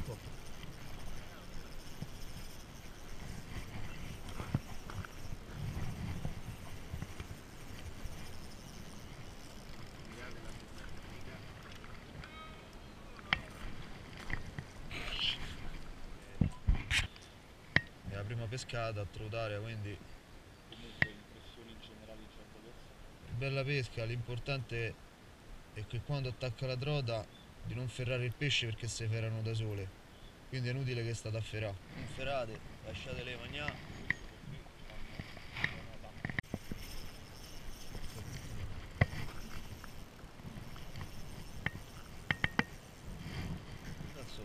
un po'. È la prima pescata a Trotarea, quindi Comunque impressioni generali già da adesso. bella pesca. L'importante è che quando attacca la trota di non ferrare il pesce perché si ferrano da sole, quindi è inutile che state a ferrare. Non ferrate, lasciatele mangiare. Cazzo,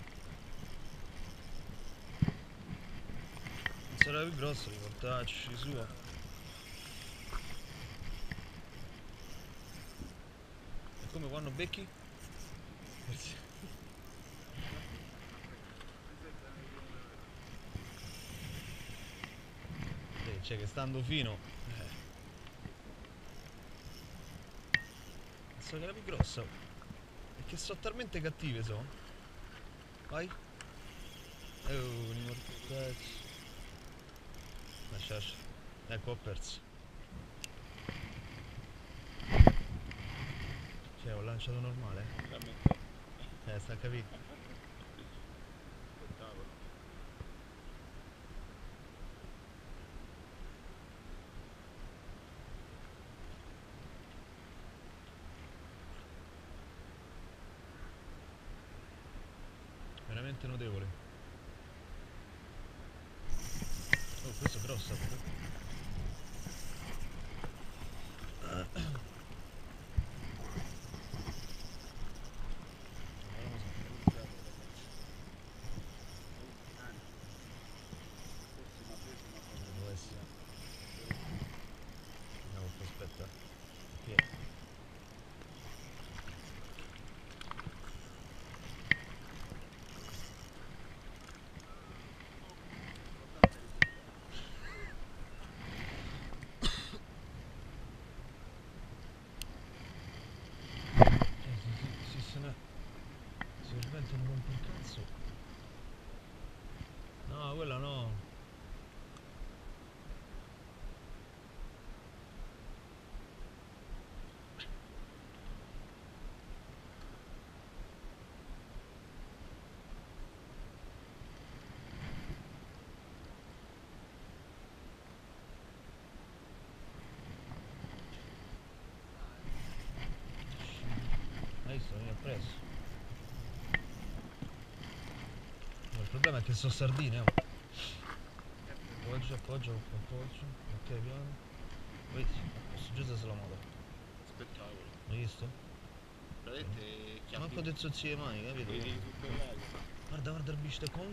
non sarà più grosso di portarci su. È come quando becchi? Cioè che stando fino. So che era più grossa. E che sono talmente cattive so. Vai. Oh, un mortacci. Lascia. Ecco, ho perso. Cioè, ho lanciato normale. Veramente Sta a capire. spettacolo. Veramente notevole. Oh, questa è grossa però. Può essere. No, aspetta. Pieno. Sì, se ne. Se il vento non rompe il cazzo. No, quella no. Hai visto, vieni appresso. No, il problema è che sono sardine, oh. Appoggio, appoggio, appoggio. Ok, piano. Vedi, questo Giuseppe se la moda. Spettacolo. Hai visto? Veramente chiappi. Manco dei zozzi le mani, capito? Vedi tutto il lago. Guarda, guarda il bicho con.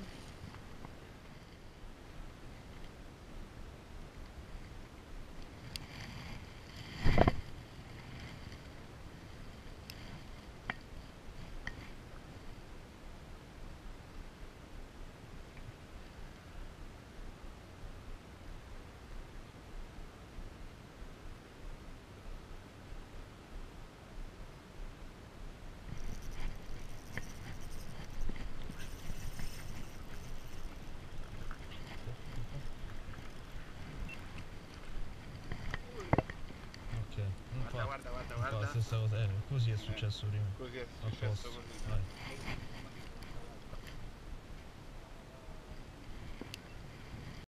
Ok, non fa. Guarda, guarda, Non fa la guarda. stessa cosa, così è successo prima. Così è A successo posto, così. vai.